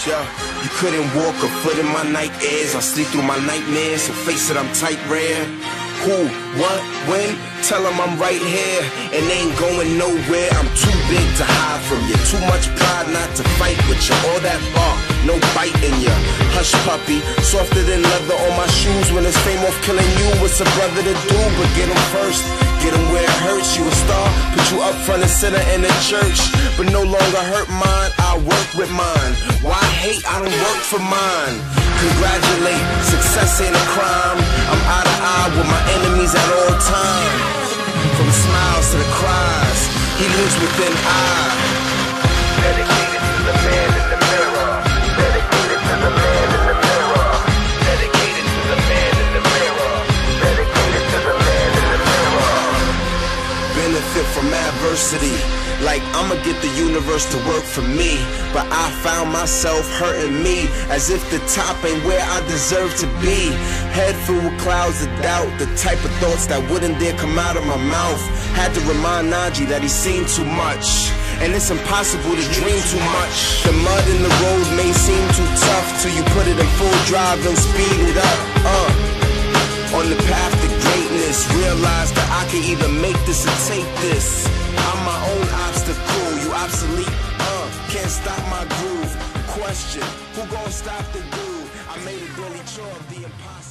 Yeah, you couldn't walk a foot in my night airs. I sleep through my nightmares, so face it, I'm tight rare. Who, what, when? Tell them I'm right here and ain't going nowhere. I'm too big to hide from you. Too much pride not to fight with you. All that bark, no bite in you. Hush puppy, softer than leather on my shoes. When it's fame off killing you, what's a brother to do? But get him first, get him where it hurts. You a star, put you up front and center in the church. But no longer hurt mine, I work with mine. Why hate? I don't work for mine. Congratulate, success ain't a crime. I'm eye to eye with my enemies at all times. From the smiles to the cries, he lives within I. Dedicated to the man in the mirror. Dedicated to the man in the mirror. Dedicated to the man in the mirror. Dedicated to the man in the mirror. Benefit from adversity. Like I'ma get the universe to work for me. But I found myself hurting me, as if the top ain't where I deserve to be. Head filled with clouds of doubt, the type of thoughts that wouldn't dare come out of my mouth. Had to remind Najee that he's seen too much, and it's impossible to dream too much. The mud in the road may seem too tough, till you put it in full drive and speed it up. On the path to greatness, realize that I can either make this or take this. I'm my own obstacle, you obsolete, can't stop my groove. Question, who gon' stop the groove? I made a daily chore of the impossible.